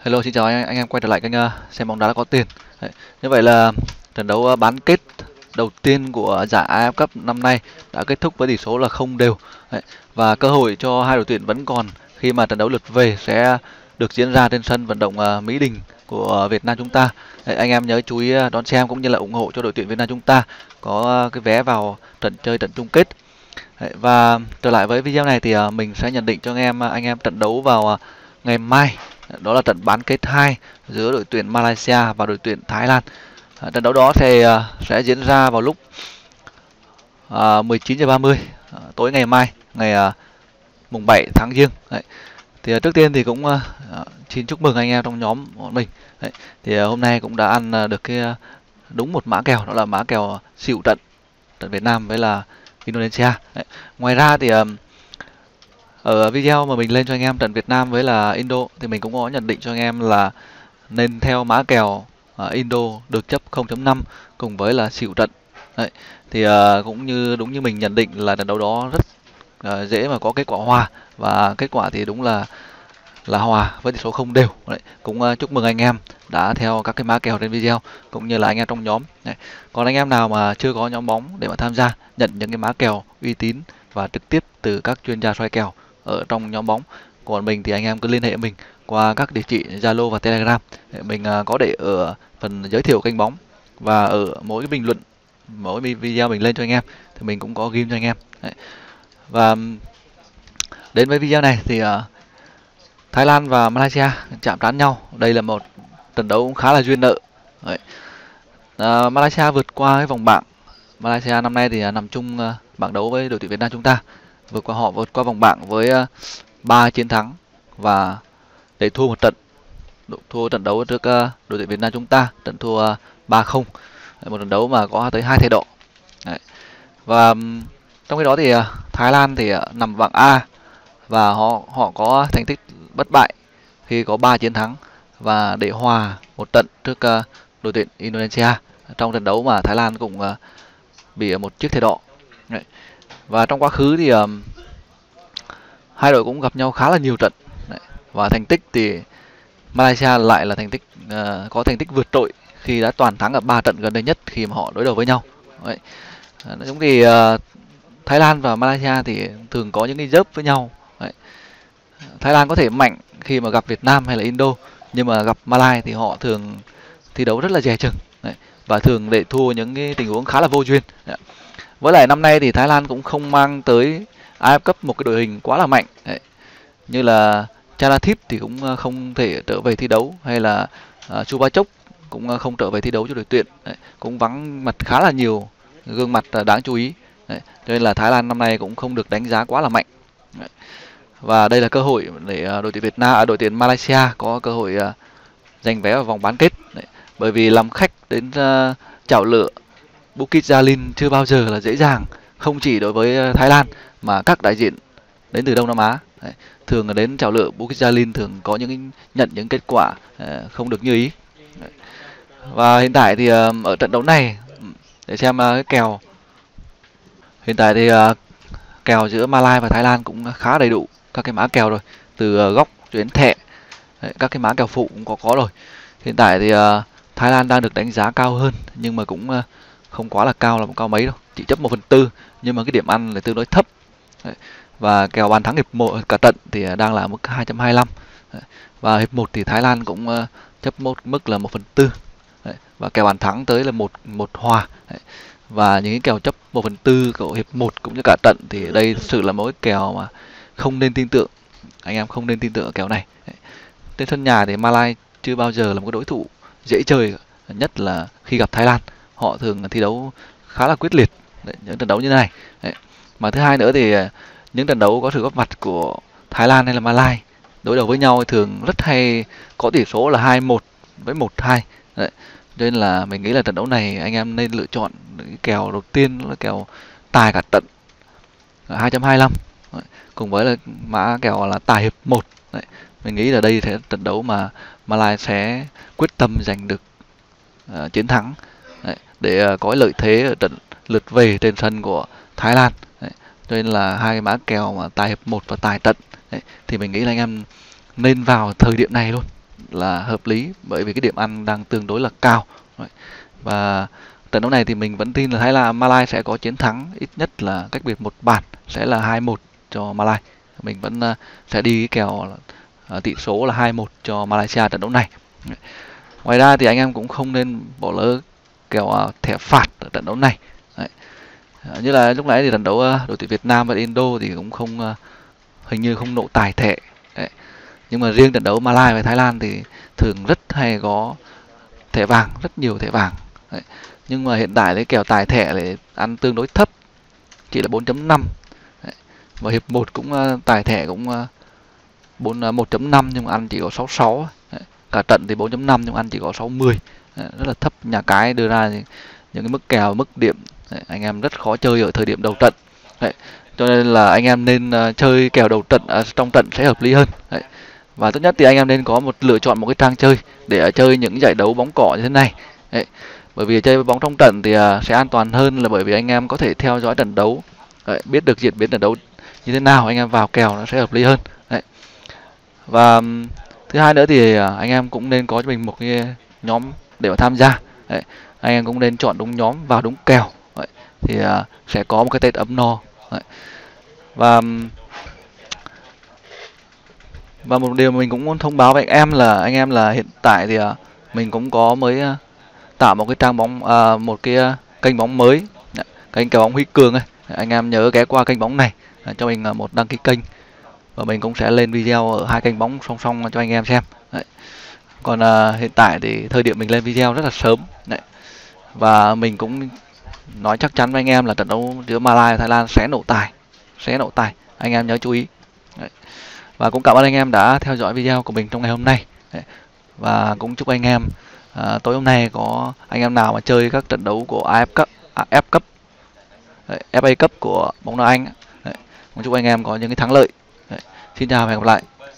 Hello, xin chào anh em quay trở lại kênh xem bóng đá là có tiền. Đấy, như vậy là trận đấu bán kết đầu tiên của giải AF Cup năm nay đã kết thúc với tỷ số là không đều. Đấy, và cơ hội cho hai đội tuyển vẫn còn khi mà trận đấu lượt về sẽ được diễn ra trên sân vận động Mỹ Đình của Việt Nam chúng ta. Đấy, anh em nhớ chú ý đón xem cũng như là ủng hộ cho đội tuyển Việt Nam chúng ta có cái vé vào trận chung kết. Đấy, và trở lại với video này thì mình sẽ nhận định cho anh em trận đấu vào ngày mai, đó là trận bán kết 2 giữa đội tuyển Malaysia và đội tuyển Thái Lan. Trận đấu đó thì sẽ diễn ra vào lúc 19h30 tối ngày mai, ngày mùng 7 tháng Giêng. Đấy. Thì trước tiên thì cũng xin chúc mừng anh em trong nhóm của mình. Đấy. Thì hôm nay cũng đã ăn được đúng một mã kèo, đó là mã kèo xỉu trận Việt Nam với là Indonesia. Đấy. Ngoài ra thì ở video mà mình lên cho anh em trận Việt Nam với là Indo thì mình cũng có nhận định cho anh em là nên theo mã kèo Indo được chấp 0.5 cùng với là xỉu trận. Đấy. Thì cũng đúng như mình nhận định là trận đấu đó rất dễ mà có kết quả hòa, và kết quả thì đúng là hòa với tỷ số không đều. Đấy. Cũng chúc mừng anh em đã theo các cái mã kèo trên video cũng như là anh em trong nhóm. Đấy. Còn anh em nào mà chưa có nhóm bóng để mà tham gia nhận những cái mã kèo uy tín và trực tiếp từ các chuyên gia soi kèo ở trong nhóm bóng của mình thì anh em cứ liên hệ mình qua các địa chỉ Zalo và Telegram. Mình có để ở phần giới thiệu kênh bóng, và ở mỗi cái bình luận, mỗi video mình lên cho anh em thì mình cũng có ghim cho anh em. Đấy. Và đến với video này thì Thái Lan và Malaysia chạm trán nhau. Đây là một trận đấu khá là duyên nợ. Đấy. Malaysia vượt qua cái vòng bảng. Malaysia năm nay thì nằm chung bảng đấu với đội tuyển Việt Nam chúng ta. Vượt qua vòng bảng với 3 chiến thắng và để thua một trận. Thua trận đấu trước đội tuyển Việt Nam chúng ta, trận thua 3-0. Một trận đấu mà có tới 2 thẻ đỏ. Đấy. Và trong khi đó thì Thái Lan thì nằm bảng A và họ có thành tích bất bại khi có 3 chiến thắng và để hòa một trận trước đội tuyển Indonesia. Trong trận đấu mà Thái Lan cũng bị một chiếc thẻ đỏ. Đấy. Và trong quá khứ thì hai đội cũng gặp nhau khá là nhiều trận. Đấy. Và thành tích thì Malaysia lại là có thành tích vượt trội khi đã toàn thắng ở 3 trận gần đây nhất khi mà họ đối đầu với nhau. Đấy. Nói chung thì Thái Lan và Malaysia thì thường có những cái dớp với nhau. Đấy. Thái Lan có thể mạnh khi mà gặp Việt Nam hay là Indo, nhưng mà gặp Malai thì họ thường thi đấu rất là dè chừng. Đấy. Và thường để thua những cái tình huống khá là vô duyên. Đấy. Với lại năm nay thì Thái Lan cũng không mang tới AF Cup một cái đội hình quá là mạnh. Đấy. Như là Chalathip thì cũng không thể trở về thi đấu, hay là Chupachok cũng không trở về thi đấu cho đội tuyển. Đấy. Cũng vắng mặt khá là nhiều gương mặt đáng chú ý. Đấy. Cho nên là Thái Lan năm nay cũng không được đánh giá quá là mạnh. Đấy. Và đây là cơ hội để đội tuyển Malaysia có cơ hội giành vé vào vòng bán kết. Đấy. Bởi vì làm khách đến chảo lửa Bukit Jalil chưa bao giờ là dễ dàng, không chỉ đối với Thái Lan mà các đại diện đến từ Đông Nam Á. Đấy. Thường là đến chảo lửa Bukit Jalil thường có nhận những kết quả không được như ý. Đấy. Và hiện tại thì ở trận đấu này để xem cái kèo, hiện tại thì kèo giữa Malai và Thái Lan cũng khá đầy đủ các cái mã kèo rồi, từ góc cho đến thẻ. Đấy, các cái mã kèo phụ cũng có rồi. Hiện tại thì Thái Lan đang được đánh giá cao hơn, nhưng mà cũng không quá là cao, là một cao mấy đâu, chỉ chấp 1/4, nhưng mà cái điểm ăn là tương đối thấp. Đấy. Và kèo bàn thắng hiệp 1 cả trận thì đang là mức 2.25. Và hiệp 1 thì Thái Lan cũng chấp mức là 1/4. Đấy. Và kèo bàn thắng tới là một hòa. Đấy. Và những cái kèo chấp 1/4 của hiệp 1 cũng như cả trận thì đây thực sự là một cái kèo mà không nên tin tưởng. Anh em không nên tin tưởng ở kèo này. Đấy. Trên sân nhà thì Malai chưa bao giờ là một cái đối thủ dễ chơi, nhất là khi gặp Thái Lan. Họ thường thi đấu khá là quyết liệt. Đấy, những trận đấu như thế này. Đấy. Mà thứ hai nữa thì những trận đấu có sự góp mặt của Thái Lan hay là Malai đối đầu với nhau thường rất hay có tỷ số là 2-1 với 1-2. Đấy. Cho nên là mình nghĩ là trận đấu này anh em nên lựa chọn cái kèo đầu tiên là kèo tài cả trận 2.25. Đấy. Cùng với là mã kèo là tài hiệp 1. Đấy. Mình nghĩ là đây sẽ trận đấu mà Malai sẽ quyết tâm giành được chiến thắng. Đấy. Để có lợi thế ở trận lượt về trên sân của Thái Lan. Đấy. Cho nên là hai cái mã kèo mà tài hiệp 1 và tài trận. Đấy. Thì mình nghĩ là anh em nên vào thời điểm này luôn. là hợp lý, bởi vì cái điểm ăn đang tương đối là cao. Và trận đấu này thì mình vẫn tin là Thái Lan Malai sẽ có chiến thắng, ít nhất là cách biệt một bàn, sẽ là 2-1 cho Malai. Mình vẫn sẽ đi cái kèo tỷ số là 2-1 cho Malaysia trận đấu này. Ngoài ra thì anh em cũng không nên bỏ lỡ kèo thẻ phạt ở trận đấu này. Đấy. Như là lúc nãy thì trận đấu đội tuyển Việt Nam và Indo thì cũng không hình như không nổ tài thẻ. Đấy. Nhưng mà riêng trận đấu Malai và Thái Lan thì thường rất hay có thẻ vàng, rất nhiều thẻ vàng. Đấy. Nhưng mà hiện tại cái kèo tài thẻ thì ăn tương đối thấp, chỉ là 4.5. Và hiệp 1 cũng tài thẻ cũng 1.5 nhưng mà ăn chỉ có 66. Đấy. Cả trận thì 4.5 nhưng mà ăn chỉ có 60. Đấy. Rất là thấp. Nhà cái đưa ra những cái mức kèo, mức điểm anh em rất khó chơi ở thời điểm đầu trận. Đấy. Cho nên là anh em nên chơi kèo đầu trận trong trận sẽ hợp lý hơn. Đấy. Và tốt nhất thì anh em nên có lựa chọn một cái trang chơi để chơi những giải đấu bóng cỏ như thế này. Đấy. Bởi vì chơi bóng trong trận thì sẽ an toàn hơn, là bởi vì anh em có thể theo dõi trận đấu. Đấy. Biết được diễn biến trận đấu như thế nào, anh em vào kèo nó sẽ hợp lý hơn. Đấy. Và thứ hai nữa thì anh em cũng nên có cho mình một cái nhóm để mà tham gia. Đấy. Anh em cũng nên chọn đúng nhóm, vào đúng kèo. Đấy. Thì sẽ có một cái Tết ấm no. Đấy. Và một điều mình cũng muốn thông báo với anh em là hiện tại thì mình cũng có mới tạo một cái trang bóng, một cái kênh bóng mới, kênh kèo bóng Huy Cường ấy. Anh em nhớ ghé qua kênh bóng này cho mình một đăng ký kênh, và mình cũng sẽ lên video ở hai kênh bóng song song cho anh em xem. Đấy. Còn hiện tại thì thời điểm mình lên video rất là sớm. Đấy. Và mình cũng nói chắc chắn với anh em là trận đấu giữa Malaysia và Thái Lan sẽ nổ tài, anh em nhớ chú ý. Đấy. Và cũng cảm ơn anh em đã theo dõi video của mình trong ngày hôm nay. Đấy. Và cũng chúc anh em tối hôm nay có anh em nào mà chơi các trận đấu của AF Cup, F Cup, FA Cup của bóng đá Anh. Đấy. Cũng chúc anh em có những cái thắng lợi. Đấy. Xin chào và hẹn gặp lại.